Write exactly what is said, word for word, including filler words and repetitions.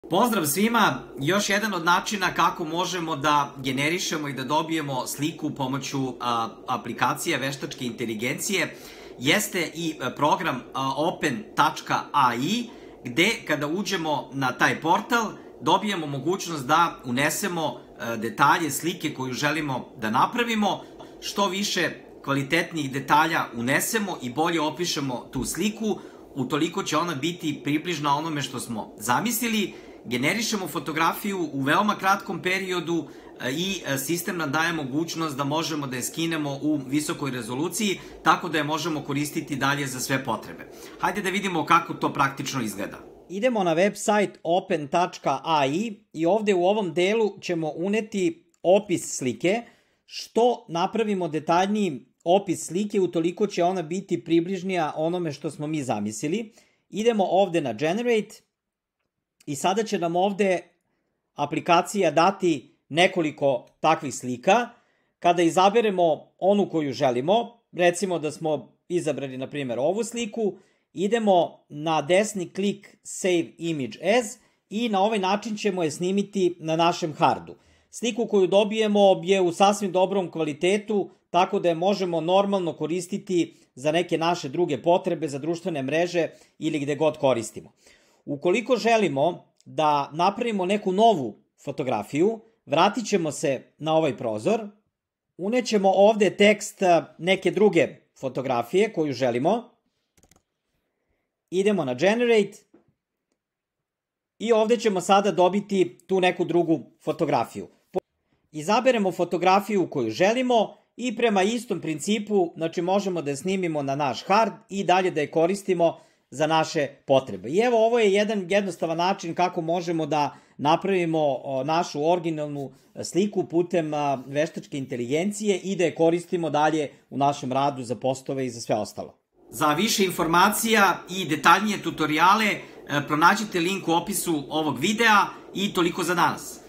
Pozdrav svima! Još jedan od načina kako možemo da generišemo i da dobijemo sliku pomoću a, aplikacije veštačke inteligencije jeste i program open tačka a i, gde kada uđemo na taj portal dobijemo mogućnost da unesemo a, detalje slike koju želimo da napravimo. Što više kvalitetnijih detalja unesemo i bolje opišemo tu sliku, utoliko će ona biti približna onome što smo zamislili. Generišemo fotografiju u veoma kratkom periodu i sistem nam daje mogućnost da možemo da je skinemo u visokoj rezoluciji, tako da je možemo koristiti dalje za sve potrebe. Hajde da vidimo kako to praktično izgleda. Idemo na website open tačka a i i ovde u ovom delu ćemo uneti opis slike. Što napravimo detaljniji opis slike, utoliko će ona biti približnija onome što smo mi zamislili. Idemo ovde na Generate i sada će nam ovde aplikacija dati nekoliko takvih slika. Kada izaberemo onu koju želimo, recimo da smo izabrali na primjer ovu sliku, idemo na desni klik Save Image As i na ovaj način ćemo je snimiti na našem hardu. Sliku koju dobijemo je u sasvim dobrom kvalitetu, tako da je možemo normalno koristiti za neke naše druge potrebe, za društvene mreže ili gde god koristimo. Ukoliko želimo da napravimo neku novu fotografiju, vratit ćemo se na ovaj prozor, unećemo ovde tekst neke druge fotografije koju želimo, idemo na Generate i ovde ćemo sada dobiti tu neku drugu fotografiju. Izaberemo fotografiju koju želimo i prema istom principu, znači možemo da je snimimo na naš hard i dalje da je koristimo za naše potrebe. I evo, ovo je jedan jednostavan način kako možemo da napravimo našu originalnu sliku putem veštačke inteligencije i da je koristimo dalje u našem radu za postove i za sve ostalo. Za više informacija i detaljnije tutoriale pronađite link u opisu ovog videa i toliko za danas.